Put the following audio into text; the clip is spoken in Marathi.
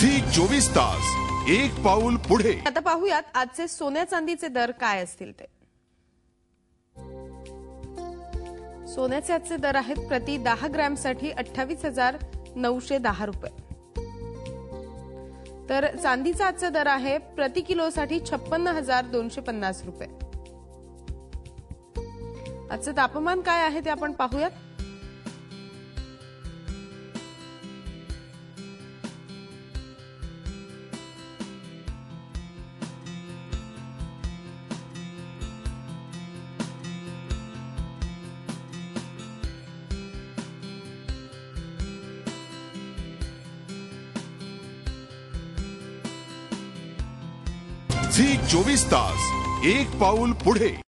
झी 24 तास एक पाऊल पुढे। आता पाहूयात आजचे सोन्या चांदीचे दर काय असतील ते। सोन्याचे आजचे दर आहेत प्रति 10 ग्रॅमसाठी 28,910 रुपये, तर चांदीचा आजचा दर आहे प्रति किलोसाठी 56,250 रुपये। आजचं तापमान काय आहे ते आपण पाहूयात। झी 24 तास एक पाऊल पुढे।